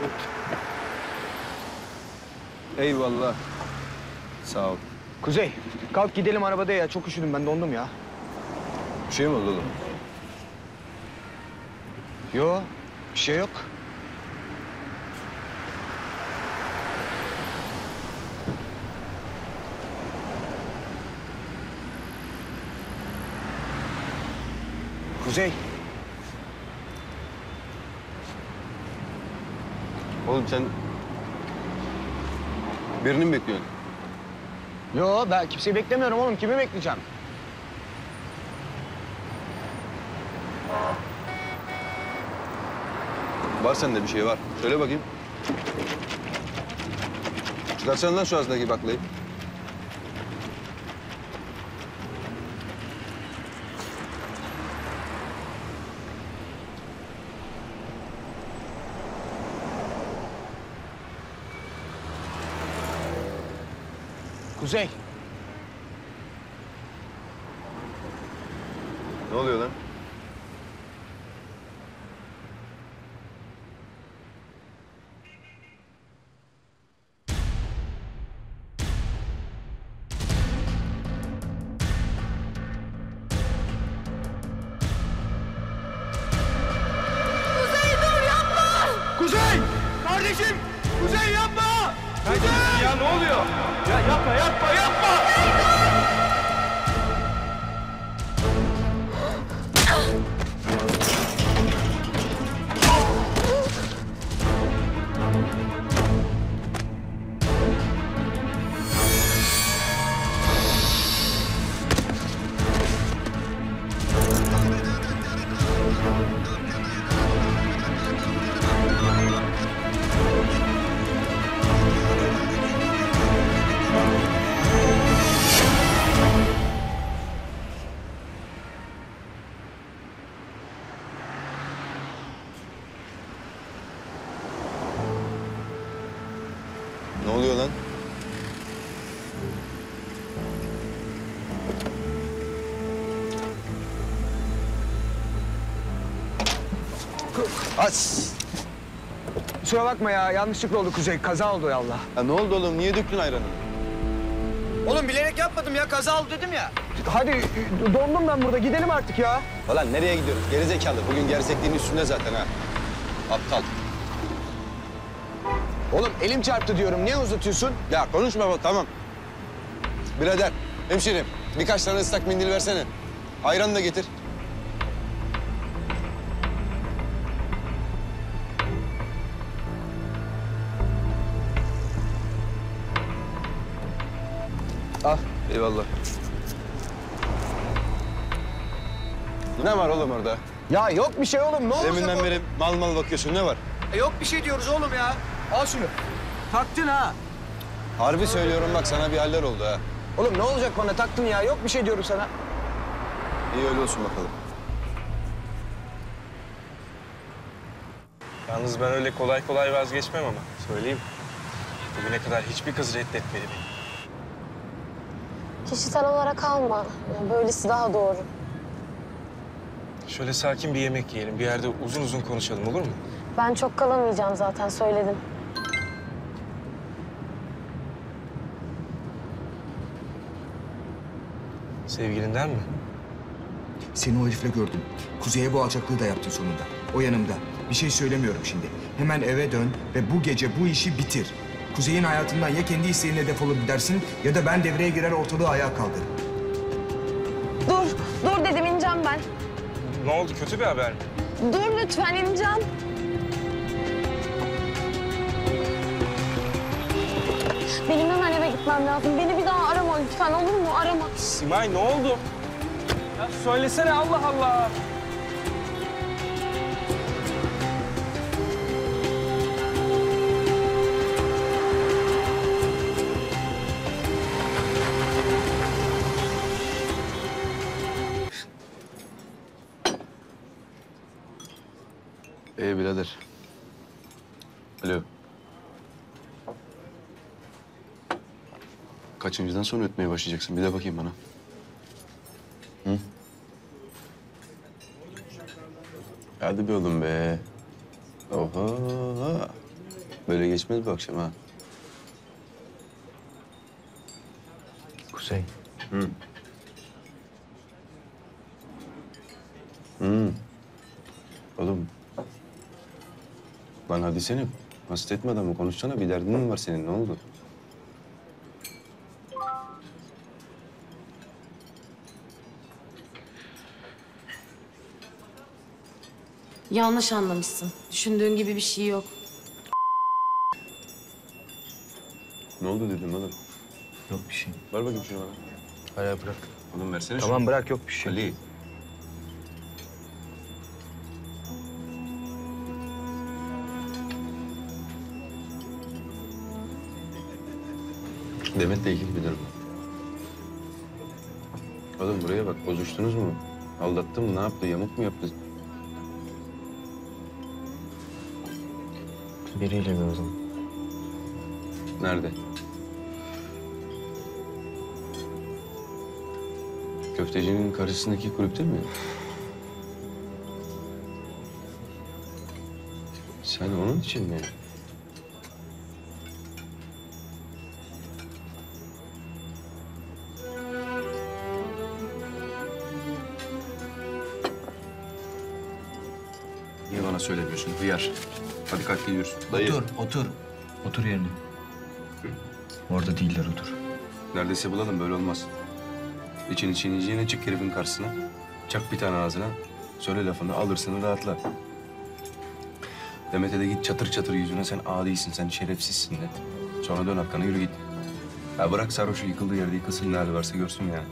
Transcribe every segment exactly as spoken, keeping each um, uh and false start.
Eyvallah. Sağ ol. Kuzey, kalk gidelim arabada ya. Çok üşüdüm ben, dondum ya. Bir şey mi oldu oğlum? Yo, bir şey yok. Kuzey. Oğlum sen birini mi bekliyorsun? Yo, ben kimseyi beklemiyorum oğlum. Kimi bekleyeceğim? Var sende bir şey var. Söyle bakayım. Çıkarsana lan şu ağzındaki baklayı. Kuzey. Ne oluyor lan? Kuzey dur yapma! Kuzey! Kardeşim! Kuzey yapma! Kuzey! Ya ne oluyor? Ya yapma, yapma, yapma! Ne oluyor lan? Aç. Kusura bakma ya, yanlışlıkla oldu Kuzey. Kaza oldu ya Allah. Ya ne oldu oğlum? Niye döktün ayranı? Oğlum bilerek yapmadım ya, kaza oldu dedim ya. Hadi dondum ben burada, gidelim artık ya. Ulan nereye gidiyoruz? Gerizekalı. Bugün gerçekliğin üstünde zaten ha. Aptal. Oğlum elim çarptı diyorum, niye uzatıyorsun? Ya konuşma bak, tamam. Birader, hemşerim. Birkaç tane ıslak mendil versene. Ayran da getir. Al. Eyvallah. Ne var oğlum orada? Ya yok bir şey oğlum, ne olacak? Deminden o- beri mal mal bakıyorsun. Ne var? E, Yok bir şey diyoruz oğlum ya. Al şunu. Taktın ha. Harbi söylüyorum bak, sana bir haller oldu ha. Oğlum ne olacak bana, taktın ya. Yok bir şey diyorum sana. İyi öyle olsun bakalım. Yalnız ben öyle kolay kolay vazgeçmem ama söyleyeyim. Bugüne kadar hiçbir kız reddetmedi beni. Kişisel olarak alma. Yani böylesi daha doğru. Şöyle sakin bir yemek yiyelim, bir yerde uzun uzun konuşalım, olur mu? Ben çok kalamayacağım zaten, söyledim. Sevgilinden mi? Seni o herifle gördüm. Kuzey'e bu alçaklığı da yaptın sonunda. O yanımda. Bir şey söylemiyorum şimdi. Hemen eve dön ve bu gece bu işi bitir. Kuzey'in hayatından ya kendi isteğinle defolup gidersin ya da ben devreye girer ortalığı ayağa kaldırırım. Dur, dur dedim, ineceğim ben. Ne oldu, kötü bir haber mi? Dur lütfen, ineceğim. Benim hemen eve gitmem lazım. Beni bir daha arama lütfen, olur mu? Arama. Simay ne oldu? Ya söylesene, Allah Allah. Ee birader. Alo. Kaçıncıdan sonra ötmeye başlayacaksın? Bir de bakayım bana. Hı? Hadi be oğlum be. Oho. Böyle geçmez bu akşam ha. Kuzey. Hı. Hı. Oğlum. Lan hadi seni. Hasta etme adamı. Konuşsana. Bir derdin mi var senin? Ne oldu? Yanlış anlamışsın. Düşündüğün gibi bir şey yok. Ne oldu dedim oğlum? Yok bir şey. Ver bakayım şunu bana. Hayır bırak. Oğlum versene şunu. Tamam bırak yok bir şey. Ali. Demet'le ilgili bir durum. Oğlum buraya bak. Bozuştunuz mu? Aldattı mı? Ne yaptı? Yamuk mu yaptı? Biriyle gördüm. Nerede? Köftecinin karşısındaki kulüpte mi? Sen onun için mi? Niye bana söylemiyorsun? Hıyar. Hadi kalk gidiyoruz. Dayı. Otur, otur. Otur yerine. Orada değiller, otur. Neredeyse bulalım, böyle olmaz. İçin için yiyeceğine çık herifin karşısına. Çak bir tane ağzına. Söyle lafını, alırsın rahatla. Demet'e de git çatır çatır yüzüne. Sen adisin, sen şerefsizsin de. Sonra dön arkana yürü git. Ya bırak sarhoşu yıkıldığı yerde yıkılsın, ne hali varsa görsün yani.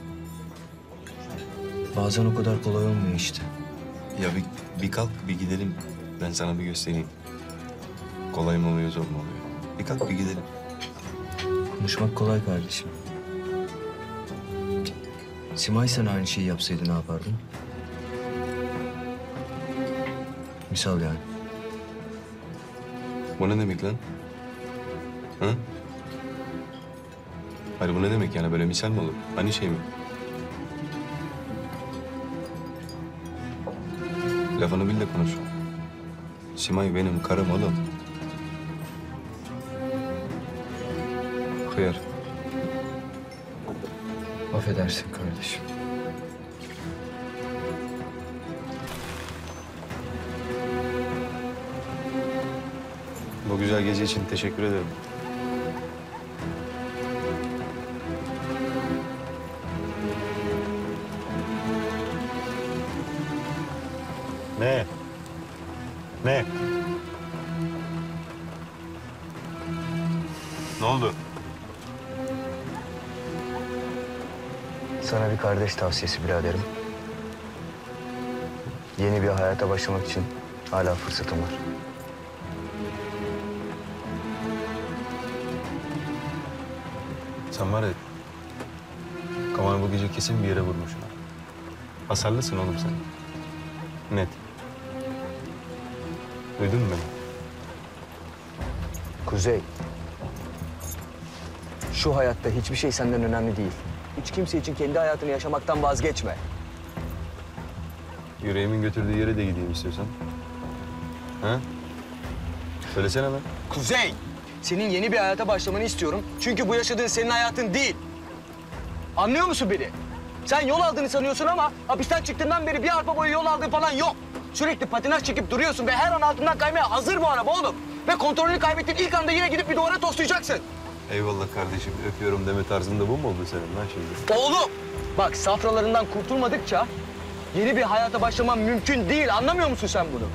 Bazen o kadar kolay olmuyor işte. Ya bir, bir kalk, bir gidelim. Ben sana bir göstereyim. Kolay mı oluyor, zor mu oluyor? Bir kalk, bir gidelim. Konuşmak kolay kardeşim. Simay sen aynı şeyi yapsaydı ne yapardın? Misal yani. Bu ne demek lan? Hı? Hayır, bu ne demek yani? Böyle misal mi olur? Hani şey mi? Lafını bil de konuş. Simay benim karım oğlum. Hıyar. Affedersin kardeşim. Bu güzel gece için teşekkür ederim. Ne? Ne? Ne oldu? Sana bir kardeş tavsiyesi biraderim. Yeni bir hayata başlamak için hala fırsatım var. Sen var ya, Kamal bu gece kesin bir yere vurmuş. Hasarlısın oğlum sen. Net. Duydun mu beni? Kuzey. Şu hayatta hiçbir şey senden önemli değil. Hiç kimse için kendi hayatını yaşamaktan vazgeçme. Yüreğimin götürdüğü yere de gideyim istiyorsan. Ha? Söylesene lan. Kuzey, senin yeni bir hayata başlamanı istiyorum. Çünkü bu yaşadığın senin hayatın değil. Anlıyor musun beni? Sen yol aldığını sanıyorsun ama hapisten çıktığından beri bir arpa boyu yol aldığın falan yok. Sürekli patinaj çekip duruyorsun ve her an altından kaymaya hazır bu araba oğlum. Ve kontrolünü kaybettiğin ilk anda yine gidip bir duvara toslayacaksın. Eyvallah kardeşim, öpüyorum deme tarzında bu mu oldu senin lan şimdi? Oğlum, bak safralarından kurtulmadıkça yeni bir hayata başlaman mümkün değil. Anlamıyor musun sen bunu?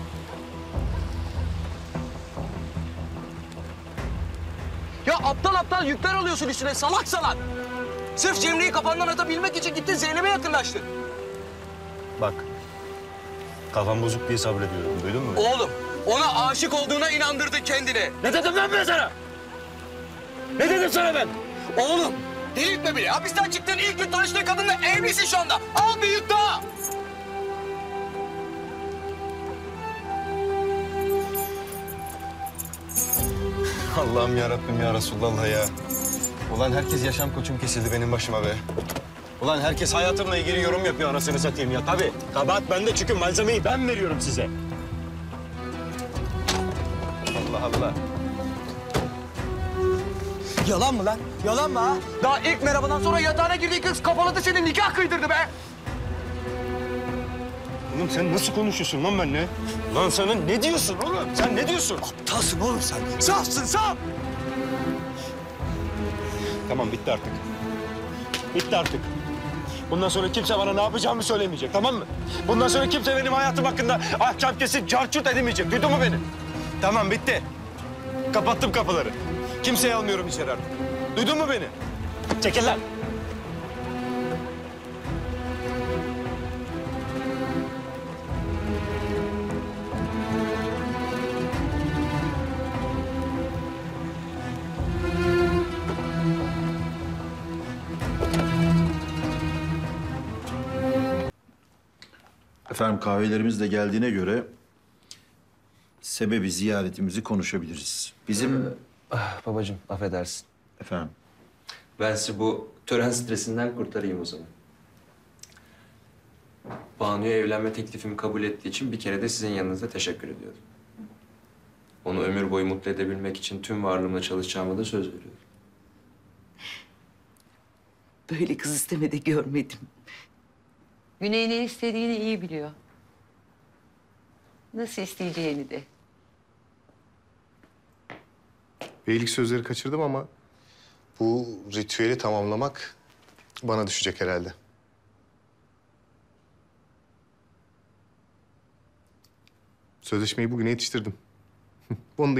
Ya aptal aptal yükler alıyorsun üstüne salak salak. Sırf Cemre'yi kafandan atabilmek için gittin Zeynep'e yakınlaştın. Bak. Kafam bozuk diye sabrediyorum. Duydun mu? Oğlum, ona aşık olduğuna inandırdın kendini. Ne dedim lan ben sana? Ne dedim sana ben? Oğlum, delirtme beni. Hapisten çıktığın ilk gün tanıştığın kadınla evlisin şu anda. Al bir yük daha. Allah'ım ya Rabbim ya Resulallah ya. Ulan herkes yaşam koçum kesildi benim başıma be. Ulan herkes hayatımla ilgili yorum yapıyor anasını satayım ya. Tabii. Kabahat bende çünkü malzemeyi ben veriyorum size. Allah Allah. Yalan mı lan? Yalan mı ha? Daha ilk merhabadan sonra yatağına girdiği kız kafaladı seni, nikah kıydırdı be. Oğlum sen nasıl konuşuyorsun lan benimle? Lan sana ne diyorsun oğlum? Sen ne diyorsun? Aptalsın oğlum sen. Safsın, saf. Tamam bitti artık. Bitti artık. Bundan sonra kimse bana ne yapacağımı söylemeyecek, tamam mı? Bundan sonra kimse benim hayatım hakkında ahkam kesip carçurt edemeyecek. Duydun mu beni? Tamam bitti. Kapattım kapıları. Kimseyi almıyorum içeri artık. Duydun mu beni? Çekil lan. Efendim kahvelerimiz de geldiğine göre sebebi ziyaretimizi konuşabiliriz. Bizim Ah, babacığım affedersin. efendim Ben sizi bu tören stresinden kurtarayım o zaman. Banu'ya evlenme teklifimi kabul ettiği için bir kere de sizin yanınızda teşekkür ediyorum. Onu ömür boyu mutlu edebilmek için tüm varlığımla çalışacağıma da söz veriyorum. Böyle kız istemede görmedim. Güney ne istediğini iyi biliyor. Nasıl isteyeceğini de. Beylik sözleri kaçırdım ama bu ritüeli tamamlamak bana düşecek herhalde. Sözleşmeyi bugüne yetiştirdim. Onu da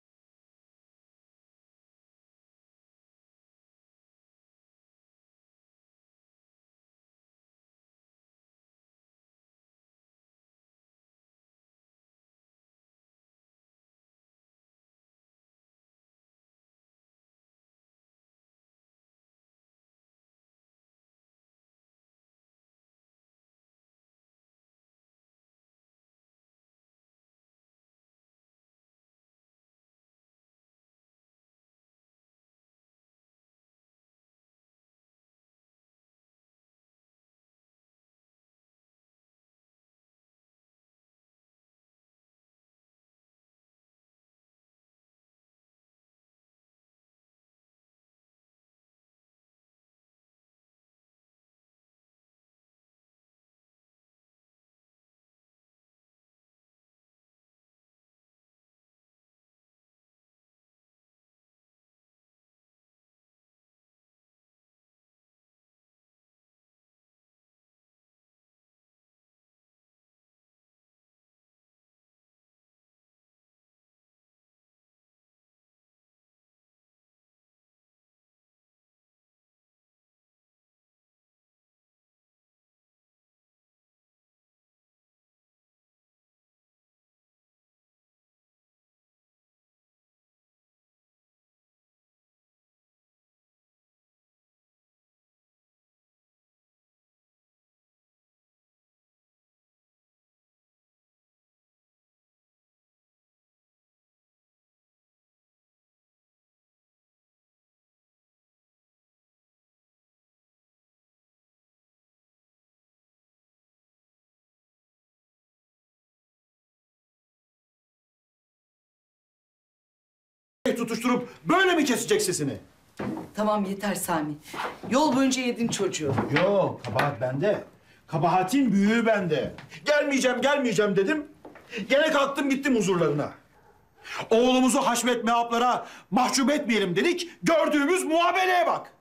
tutuşturup böyle mi kesecek sesini? Tamam yeter Sami. Yol boyunca yedin çocuğu. Yok, kabahat bende. Kabahatin büyüğü bende. Gelmeyeceğim, gelmeyeceğim dedim. Gene kalktım gittim huzurlarına. Oğlumuzu haşmet mehaplara mahcup etmeyelim dedik. Gördüğümüz muameleye bak.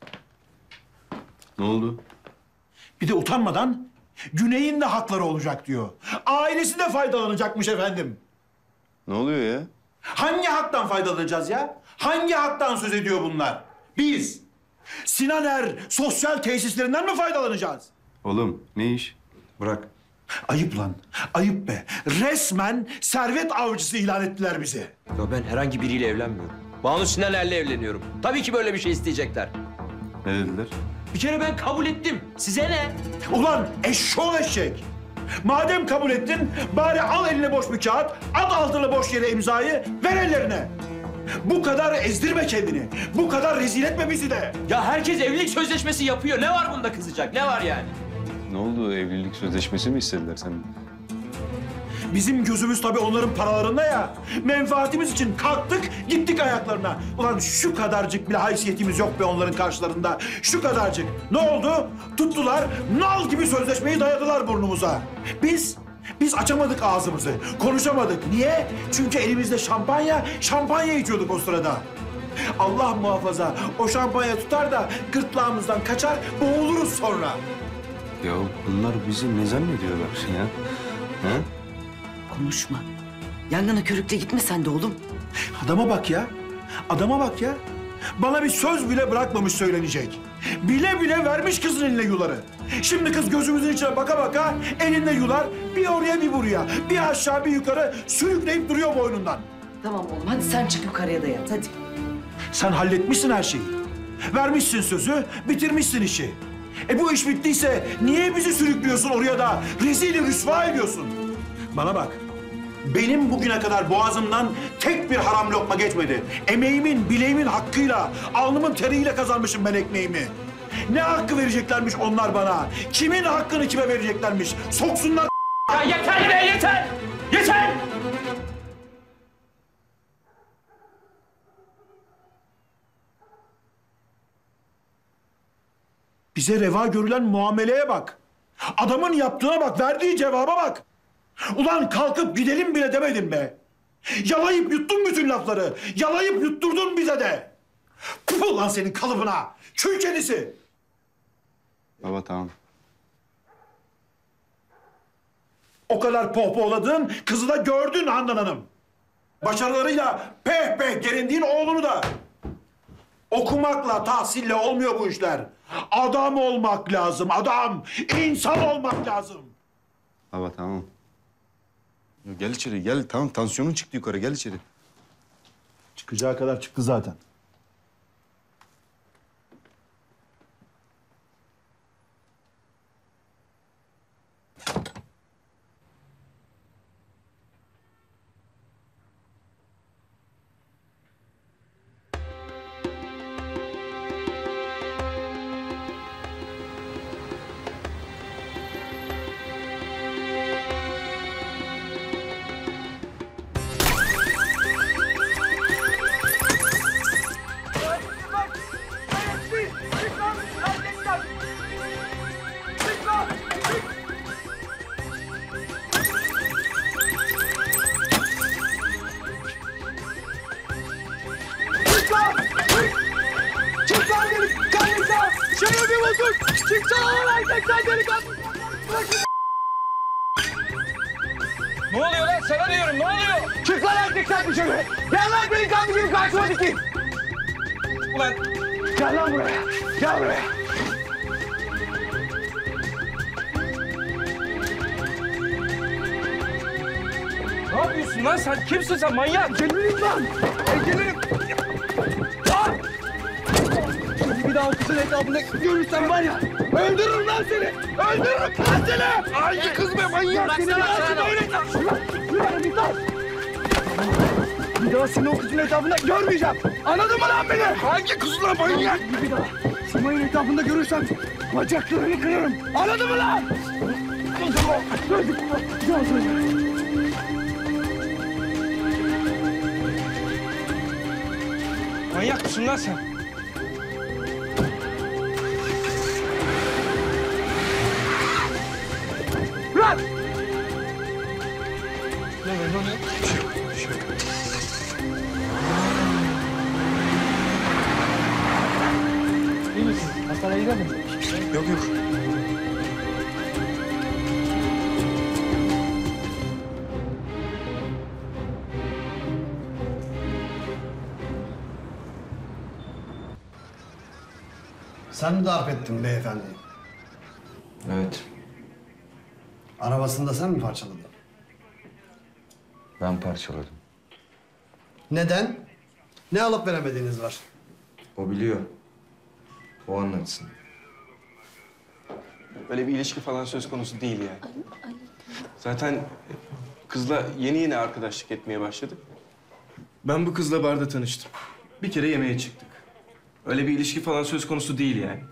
Ne oldu? Bir de utanmadan Güney'in de hakları olacak diyor. Ailesi de faydalanacakmış efendim. Ne oluyor ya? Hangi haktan faydalanacağız ya? Hangi haktan söz ediyor bunlar? Biz Sinan Er sosyal tesislerinden mi faydalanacağız? Oğlum ne iş? Bırak. Ayıp lan, ayıp be. Resmen servet avcısı ilan ettiler bizi. Ya ben herhangi biriyle evlenmiyorum. Banu Sinaner'le evleniyorum. Tabii ki böyle bir şey isteyecekler. Ne dediler? Bir kere ben kabul ettim. Size ne? Ulan eşşoğlu eşek. Madem kabul ettin, bari al eline boş bir kağıt, at altına boş yere imzayı, ver ellerine. Bu kadar ezdirme kendini, bu kadar rezil etme bizi de. Ya herkes evlilik sözleşmesi yapıyor. Ne var bunda kızacak? Ne var yani? Ne oldu? Evlilik sözleşmesi mi istediler sen? Bizim gözümüz tabii onların paralarında ya. Menfaatimiz için kalktık, gittik ayaklarına. Ulan şu kadarcık bile haysiyetimiz yok be onların karşılarında. Şu kadarcık. Ne oldu? Tuttular, nal gibi sözleşmeyi dayadılar burnumuza. Biz, biz açamadık ağzımızı, konuşamadık. Niye? Çünkü elimizde şampanya, şampanya içiyorduk o sırada. Allah muhafaza, o şampanya tutar da gırtlağımızdan kaçar, boğuluruz sonra. Ya bunlar bizi ne zannediyorlar ya? Ha? Konuşma. Yangına körükle gitme sen de oğlum. Adama bak ya, adama bak ya. Bana bir söz bile bırakmamış söylenecek. Bile bile vermiş kızın eline yuları. Şimdi kız gözümüzün içine baka baka elinde yular bir oraya bir buraya, bir aşağı bir yukarı sürükleyip duruyor boynundan. Tamam oğlum hadi sen çık yukarıya da yat hadi. Sen halletmişsin her şeyi. Vermişsin sözü, bitirmişsin işi. E bu iş bittiyse niye bizi sürüklüyorsun oraya da rezil rüsva ediyorsun? Bana bak. Benim bugüne kadar boğazımdan tek bir haram lokma geçmedi. Emeğimin, bileğimin hakkıyla, alnımın teriyle kazanmışım ben ekmeğimi. Ne hakkı vereceklermiş onlar bana? Kimin hakkını kime vereceklermiş? Soksunlar. Ya yeter be yeter! Yeter! Bize reva görülen muameleye bak. Adamın yaptığına bak, verdiği cevaba bak. Ulan kalkıp gidelim bile demedin be. Yalayıp yuttun bütün lafları. Yalayıp yutturdun bize de. Puh lan senin kalıbına. Kül kedisi. Baba tamam. O kadar pohpohladın, kızı da gördün Handan Hanım. Başarılarıyla peh peh gerindiğin oğlunu da. Okumakla, tahsille olmuyor bu işler. Adam olmak lazım, adam. İnsan olmak lazım. Baba tamam. Ya gel içeri gel tamam tansiyonun çıktı yukarı gel içeri. Çıkacağı kadar çıktı zaten. Ne oluyor lan? Sana diyorum, ne oluyor? Çık lan erkek sen dışarı! Gel lan benim kanlı gibi karşıma dikeyim! Ulan! Gel lan buraya! Gel buraya! Ne yapıyorsun lan sen? Kimsin sen? Manyak! Gelirim lan! E, gelirim! Lan! Bir daha o kızın etrafında görürsem var ya, öldürürüm lan seni! Öldürürüm lan seni! Hangi kız be manyak? Seni lazım öyle! Yürü lan! Bir daha seni o kızın etrafında görmeyeceğim! Anladın mı lan beni? Hangi kız lan manyak? Bir daha Simay'ın etrafında görürsem bacaklarını kırarım! Anladın mı lan? Manyak mısın lan sen? Lan! Ne oluyor, ne oluyor? Bir şey yok, bir şey yok. İyi misin? Hastaneye gidelim mi? Yok yok. Sen mi darp ettin beyefendi? Evet, Arabasını da sen mi parçaladın? ben parçaladım. Neden? Ne alıp veremediğiniz var? O biliyor. O anlatsın. Böyle bir ilişki falan söz konusu değil yani. Zaten kızla yeni yeni arkadaşlık etmeye başladık. Ben bu kızla barda tanıştım. Bir kere yemeğe çıktık. Öyle bir ilişki falan söz konusu değil yani.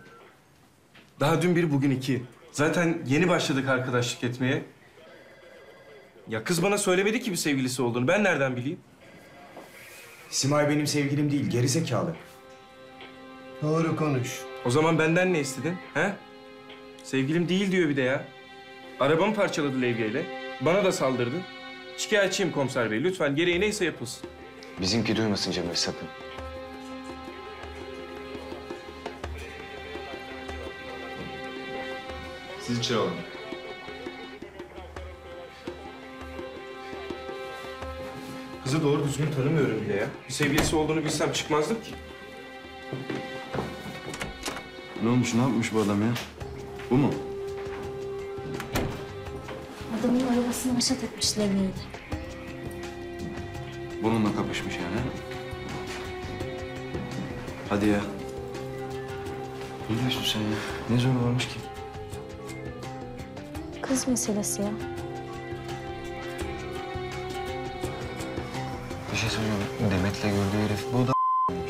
Daha dün bir, bugün iki. Zaten yeni başladık arkadaşlık etmeye. Ya kız bana söylemedi ki bir sevgilisi olduğunu. Ben nereden bileyim? Simay benim sevgilim değil, gerizekalı. Doğru konuş. O zaman benden ne istedin? He? Sevgilim değil diyor bir de ya. Arabamı parçaladı levyeyle. Bana da saldırdı. Şikayetçiyim komiser bey. Lütfen gereği neyse yapılsın. Bizimki duymasın Cemal sakın. Siz içeri alın. Kızı doğru düzgün tanımıyorum bile ya. Bir sevgilisi olduğunu bilsem çıkmazdım ki. Ne olmuş, ne yapmış bu adam ya? Bu mu? Adamın arabasını haşat etmişler neydi? Bununla kapışmış yani. Hadi ya. Ne diyorsun sen ya? Ne zoru varmış ki? Kız meselesi ya. Bir şey söyleyeceğim. Demet'le gördüğü herif bu da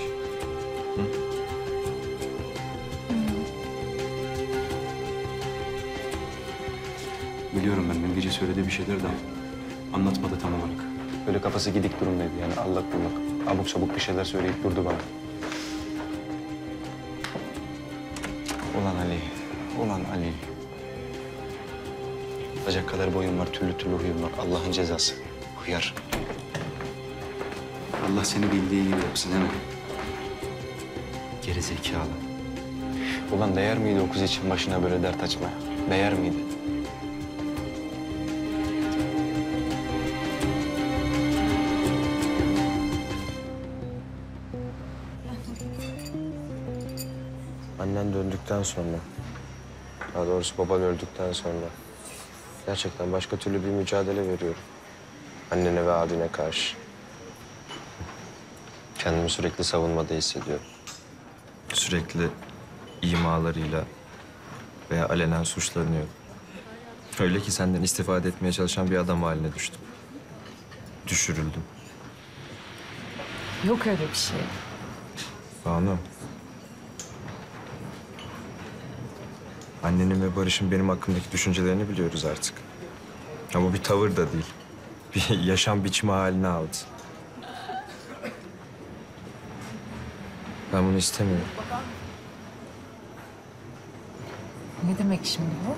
Biliyorum ben. Dün gece söylediği bir şeyler de anlatmadı tam olarak. böyle kafası gidik durumdaydı yani allak bullak. Abuk sabuk bir şeyler söyleyip durdu bana. Ulan Ali, ulan Ali. Bacak kadar boyun var, türlü türlü huyun var. Allah'ın cezası. Hıyar. Allah seni bildiği gibi yapsın değil mi? Geri zekalı. Ulan değer miydi o kız için başına böyle dert açmaya? Değer miydi? Annen döndükten sonra, daha doğrusu baban öldükten sonra gerçekten başka türlü bir mücadele veriyorum. Annene ve abine karşı. Kendimi sürekli savunmada hissediyorum. Sürekli imalarıyla veya alenen suçlanıyorum. Öyle ki senden istifade etmeye çalışan bir adam haline düştüm. Düşürüldüm. Yok öyle bir şey. Banu. Annenin ve Barış'ın benim hakkımdaki düşüncelerini biliyoruz artık. Ama bir tavır da değil. Bir yaşam biçimi haline aldı. Ben bunu istemiyorum. Ne demek şimdi bu?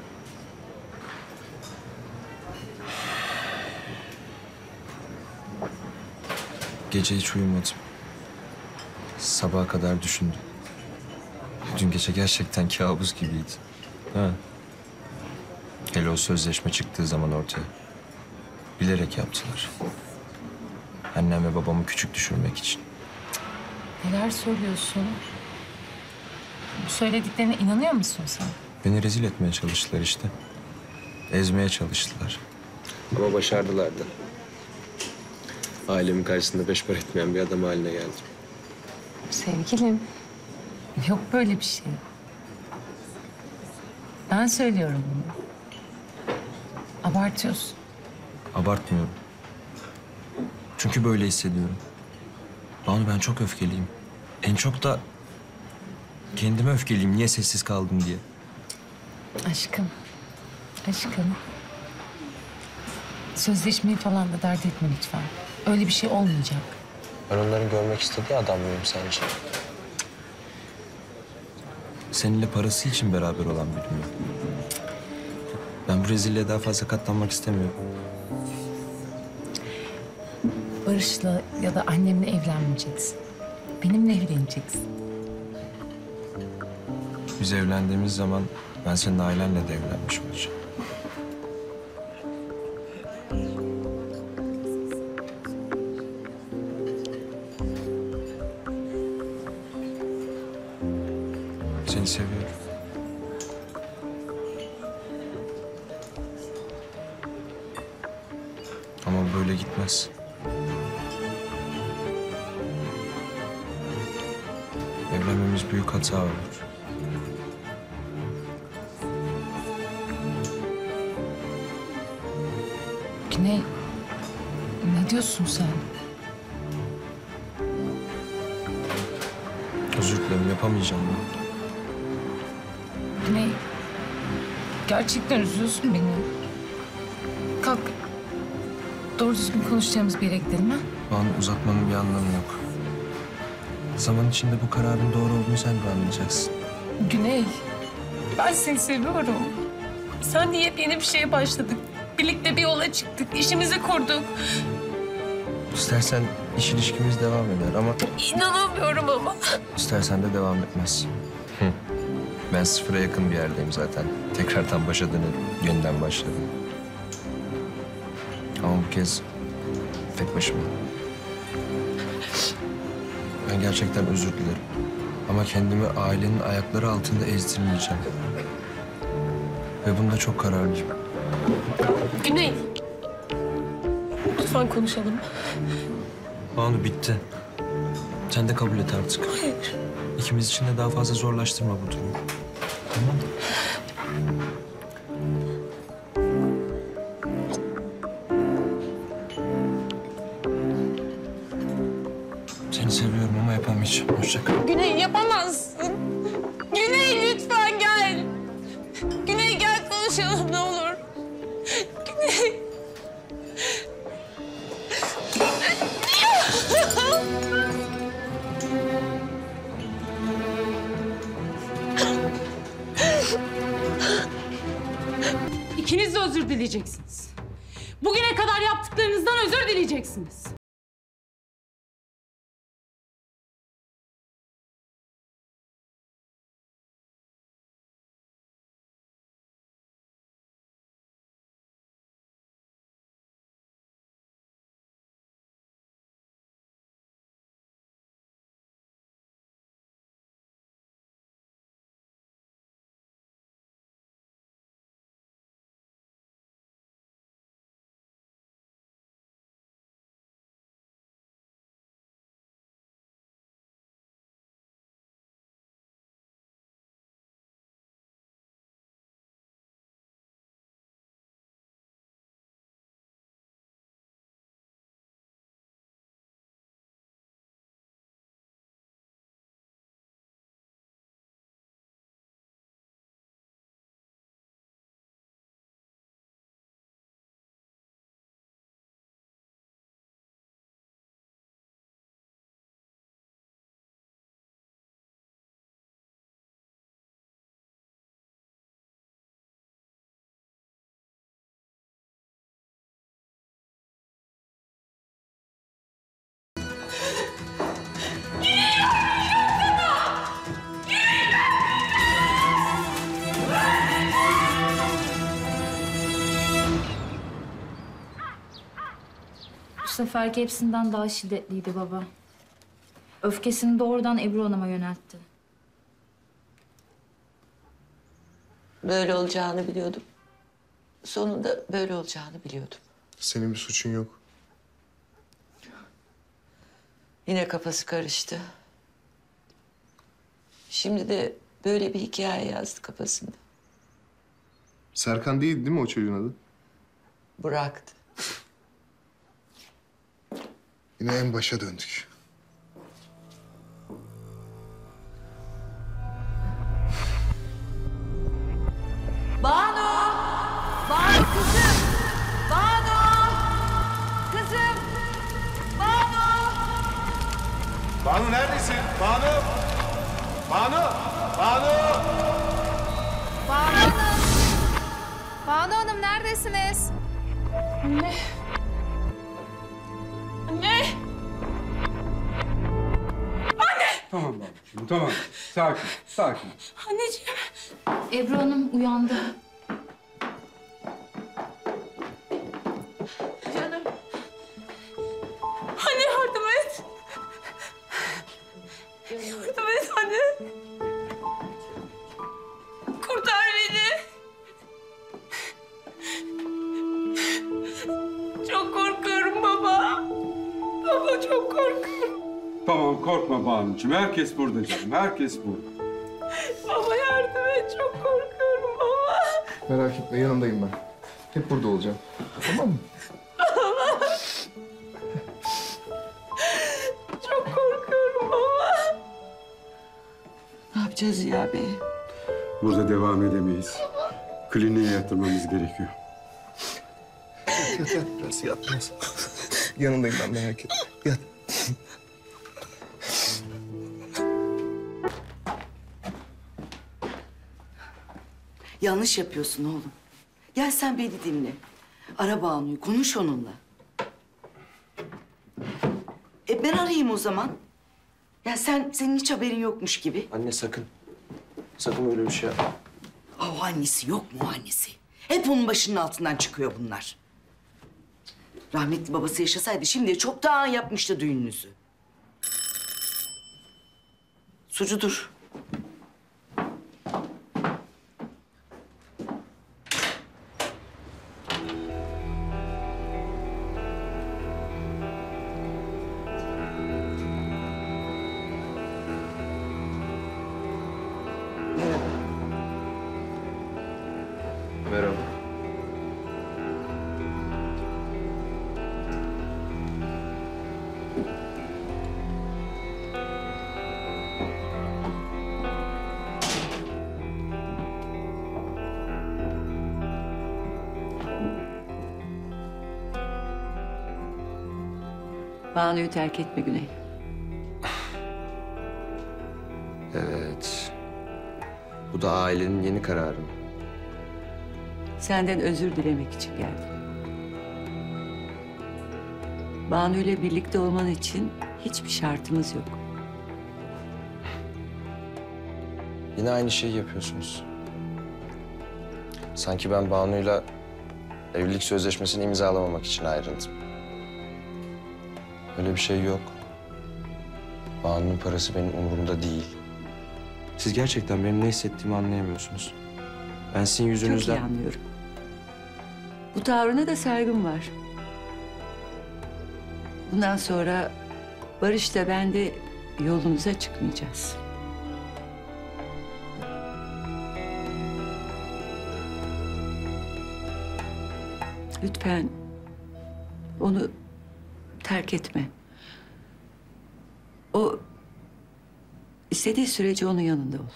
Gece hiç uyumadım. Sabaha kadar düşündüm. Dün gece gerçekten kabus gibiydi. Ha. Hele o sözleşme çıktığı zaman ortaya. Bilerek yaptılar. Annem ve babamı küçük düşürmek için. Neler söylüyorsun? Bu söylediklerine inanıyor musun sen? Beni rezil etmeye çalıştılar işte. Ezmeye çalıştılar. Ama başardılar da. Ailemin karşısında beş para etmeyen bir adam haline geldim. Sevgilim, yok böyle bir şey. Ben söylüyorum bunu. Abartıyorsun. Abartmıyorum. Çünkü böyle hissediyorum. Banu ben çok öfkeliyim. En çok da kendime öfkeliyim. Niye sessiz kaldım diye. Aşkım, aşkım. Sözleşmeyi falan da dert etme lütfen. Öyle bir şey olmayacak. Ben onların görmek istediği adam mıyım sence? Seninle parası için beraber olan biri mi? Ben bu rezilliğe daha fazla katlanmak istemiyorum. Barış'la ya da annemle evlenmeyeceksin. Benimle evleneceksin. Biz evlendiğimiz zaman ben senin ailenle de evlenmiş olacağım. Seni seviyorum. Ama böyle gitmez. Evlenmemiz büyük hata olur. Güney, ne diyorsun sen? Özür dilerim, yapamayacağım bunu. Güney, gerçekten üzüyorsun beni. Kalk, doğru düzgün konuşacağımız bir yere gidelim ha? Banu, uzatmanın bir anlamı yok. Zaman içinde bu kararın doğru olduğunu sen de anlayacaksın. Güney, ben seni seviyorum. Sen de yepyeni bir şeye başladık. Birlikte bir yola çıktık, işimizi kurduk. İstersen iş ilişkimiz devam eder ama... İnanamıyorum ama. İstersen de devam etmez. Hı. Ben sıfıra yakın bir yerdeyim zaten. Tekrardan başa dönerim. Yeniden başladım. Ama bu kez tek başıma. Ben gerçekten özür dilerim. Ama kendimi ailenin ayakları altında ezdirmeyeceğim. Ve bunda çok kararlıyım. Güney. Lütfen konuşalım. Banu, bitti. Sen de kabul et artık. Hayır. İkimiz için de daha fazla zorlaştırma bu durumu. Tamam mı? Seni seviyorum ama yapamayacağım. Hoşça kal. Güney yapamazsın. Güney lütfen gel. Güney gel konuşalım ne olur. Güney. İkiniz de özür dileyeceksiniz. Bugüne kadar yaptıklarınızdan özür dileyeceksiniz. Bu seferki hepsinden daha şiddetliydi baba. Öfkesini doğrudan Ebru Hanım'a yöneltti. Böyle olacağını biliyordum. Sonunda böyle olacağını biliyordum. Senin bir suçun yok. Yine kafası karıştı. Şimdi de böyle bir hikaye yazdı kafasında. Serkan değil değil mi o çocuğun adı? Bıraktı. Yine en başa döndük. Banu! Banu kızım! Banu! Kızım! Banu! Banu neredesin? Banu! Banu! Banu! Banu Hanım! Banu Hanım neredesiniz? Anne. Anne. Anne. Tamam babacığım, tamam. Sakin, sakin. Anneciğim. Ebru Hanım uyandı. Canım. Anne yardım et. Yardım et anne. Kurtar beni. Çok korkuyorum baba. Baba çok korkuyorum. Tamam, korkma Banu'cum. Herkes burada canım, herkes burada. Baba yardım et. Çok korkuyorum baba. Merak etme, yanındayım ben. Hep burada olacağım. Tamam mı? Baba. Çok korkuyorum baba. Ne yapacağız Ziya Bey? Burada devam edemeyiz. Kliniğe yatırmamız gerekiyor. yat, yat biraz, yat biraz. Yanındayım ben, merak etme. Yat. Yanlış yapıyorsun oğlum. Gel sen beni dinle. Ara Banu'yu, konuş onunla. E ben arayayım o zaman. Ya sen, senin hiç haberin yokmuş gibi. Anne sakın. Sakın öyle bir şey yapma. O annesi yok mu annesi? Hep onun başının altından çıkıyor bunlar. Rahmetli babası yaşasaydı şimdiye çoktan yapmıştı düğününüzü. Sucu dur. Merhaba. Banu'yu terk etme Güney. Evet. Bu da ailenin yeni kararı mı? Senden özür dilemek için geldim. Banu ile birlikte olman için hiçbir şartımız yok. Yine aynı şeyi yapıyorsunuz. Sanki ben Banu'yla evlilik sözleşmesini imzalamamak için ayrıldım. Öyle bir şey yok. Banu'nun parası benim umurumda değil. Siz gerçekten benim ne hissettiğimi anlayamıyorsunuz. Ben sizin yüzünüzden... Çok iyi anlıyorum. Bu tavrına da saygım var. Bundan sonra Barış'la ben de yolumuza çıkmayacağız. Lütfen onu terk etme. O istediği sürece onun yanında ol.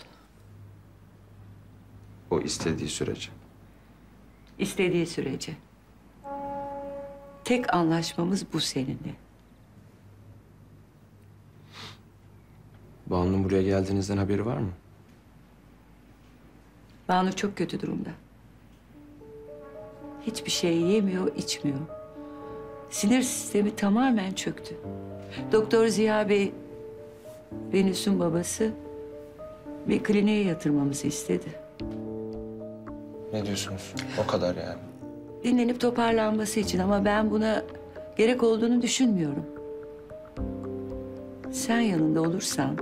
O istediği sürece. İstediği sürece. Tek anlaşmamız bu seninle. Banu'nun buraya geldiğinizden haberi var mı? Banu çok kötü durumda. Hiçbir şey yemiyor, içmiyor. Sinir sistemi tamamen çöktü. Doktor Ziya Bey, Venüs'ün babası, bir kliniğe yatırmamızı istedi. Ne diyorsunuz? O kadar yani. Dinlenip toparlanması için ama ben buna gerek olduğunu düşünmüyorum. Sen yanında olursan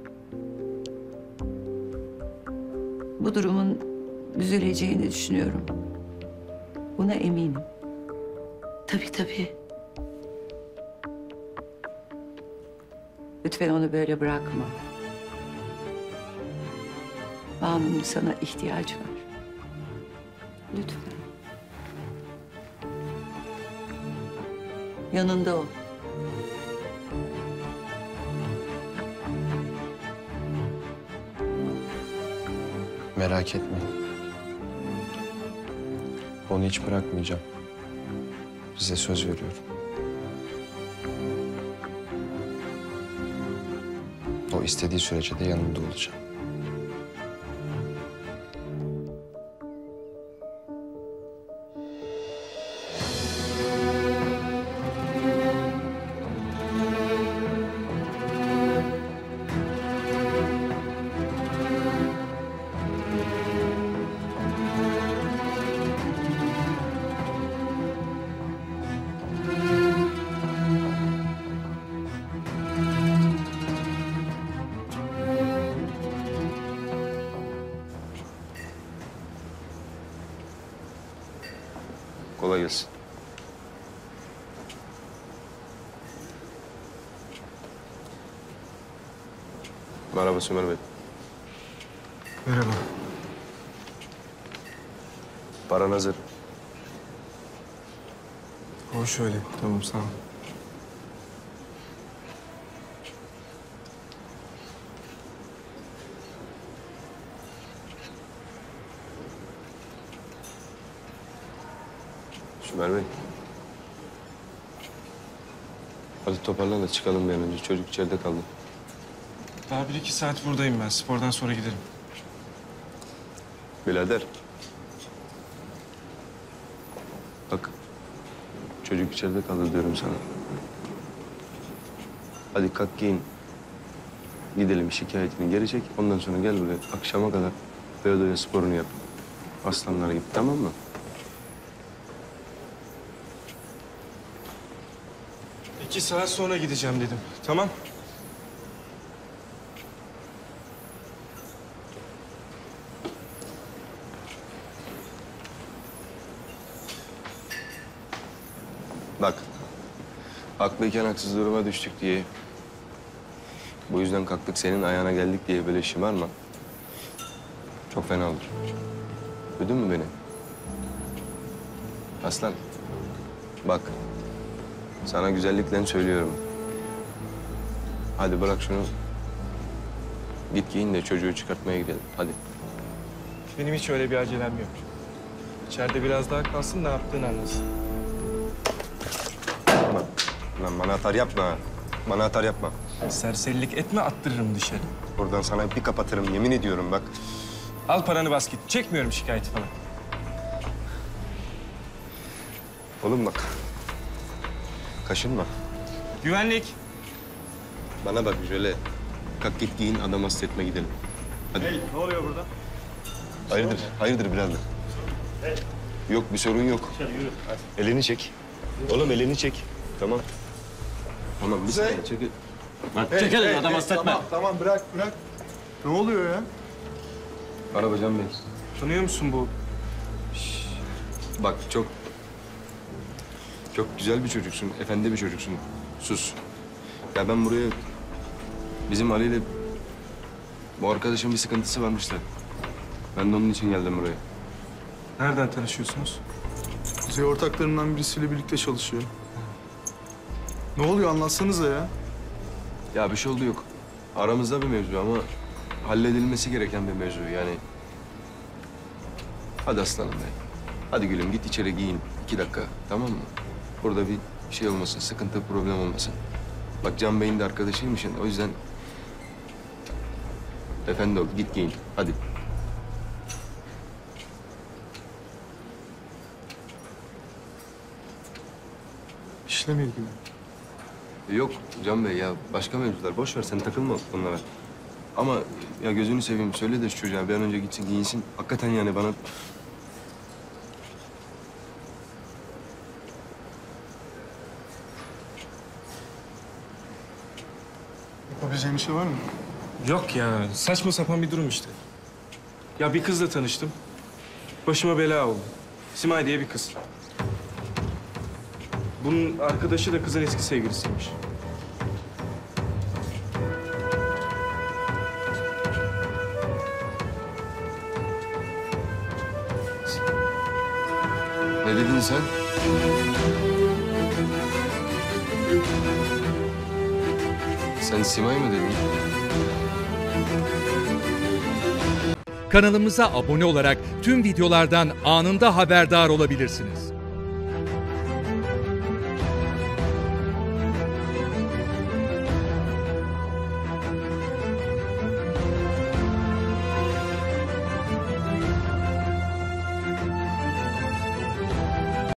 bu durumun düzeleceğini düşünüyorum. Buna eminim. Tabii tabii. Lütfen onu böyle bırakma. Banu'nun sana ihtiyacı var. Lütfen. Yanında ol. Merak etmeyin. Onu hiç bırakmayacağım. Size söz veriyorum. O istediği sürece de yanında olacağım. Kolay gelsin. Merhaba Sümer Bey. Merhaba. Paran hazır. O şöyle, tamam sağ ol. Sümer Bey, Hadi toparlan da çıkalım bir an önce. Çocuk içeride kaldı. Daha bir iki saat buradayım ben. Spordan sonra giderim. Birader. Bak. Çocuk içeride kaldı diyorum sana. Hadi kalk giyin. Gidelim şikayetini geri çek. Ondan sonra gel buraya. Akşama kadar böyle sporunu yap. Aslanlar gibi, tamam mı? İki saat sonra gideceğim dedim. Tamam. Bak. Haklıyken haksız duruma düştük diye. Bu yüzden kalktık senin ayağına geldik diye böyle şımarma. Çok fena olur. Duydun mu beni? Aslan. Bak. Sana güzellikle söylüyorum. Hadi bırak şunu. Git giyin de çocuğu çıkartmaya gidelim. Hadi. Benim hiç öyle bir acelem yok. İçeride biraz daha kalsın, ne yaptığını anlasın. Lan, lan bana atar yapma. Bana atar yapma. Serserilik etme, attırırım dışarı. Buradan sana bir kapatırım, yemin ediyorum bak. Al paranı bas git. Çekmiyorum şikayeti falan. Oğlum bak. Kaşınma. Güvenlik. Bana bak şöyle. Kalk git giyin, adam hasta etme gidelim. Hadi. Hey, ne oluyor burada? Hayırdır, hayırdır birader. Hey. Yok, bir sorun yok. Dışarı yürü. Hadi. Elini çek. Oğlum elini çek. Tamam. Tamam, bir saniye çekil. Lan Hey, çek elini, hey, adam hey, hasta etme. Tamam, tamam bırak, bırak. Ne oluyor ya? Araba Can Bey. Tanıyor musun bu? Bak çok... Çok güzel bir çocuksun, efendi bir çocuksun. Sus. Ya ben buraya... Bizim Ali ile... Bu arkadaşın bir sıkıntısı varmış da. Ben de onun için geldim buraya. Nereden tanışıyorsunuz? Kuzey ortaklarından birisiyle birlikte çalışıyor. Ne oluyor anlatsanıza ya. Ya bir şey oldu yok. Aramızda bir mevzu ama... halledilmesi gereken bir mevzu yani. Hadi aslanım be. Hadi gülüm git içeri giyin. İki dakika, tamam mı? Burada bir şey olmasın, sıkıntı, problem olmasın. Bak Can Bey'in de arkadaşıymışsın, o yüzden... Efendi ol, git giyin. Hadi. İşle mi ilgili? Yok Can Bey ya, başka mevzular. Boş ver, sen takılma onlara. Ama ya gözünü seveyim, söyle de şu çocuğa bir an önce gitsin, giyinsin. Hakikaten yani bana... Yapabileceğim bir şey var mı? Yok ya, saçma sapan bir durum işte. Ya bir kızla tanıştım. Başıma bela oldu. Simay diye bir kız. Bunun arkadaşı da kızın eski sevgilisiymiş. Ne dedin sen? Sen Simay mı dedin? Kanalımıza abone olarak tüm videolardan anında haberdar olabilirsiniz.